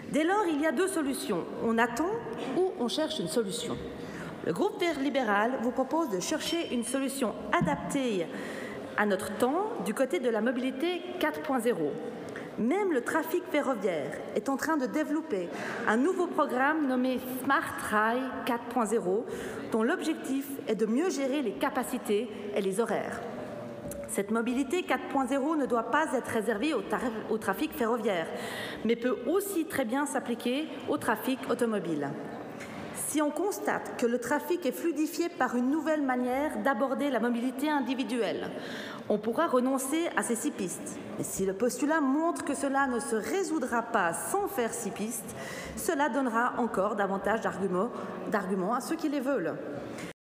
Dès lors, il y a deux solutions. On attend ou on cherche une solution. Le groupe Vert libéral vous propose de chercher une solution adaptée à notre temps du côté de la mobilité 4.0. Même le trafic ferroviaire est en train de développer un nouveau programme nommé Smart Rail 4.0, dont l'objectif est de mieux gérer les capacités et les horaires. Cette mobilité 4.0 ne doit pas être réservée au trafic ferroviaire, mais peut aussi très bien s'appliquer au trafic automobile. Si on constate que le trafic est fluidifié par une nouvelle manière d'aborder la mobilité individuelle, on pourra renoncer à ces 6 pistes. Et si le postulat montre que cela ne se résoudra pas sans faire 6 pistes, cela donnera encore davantage d'arguments à ceux qui les veulent.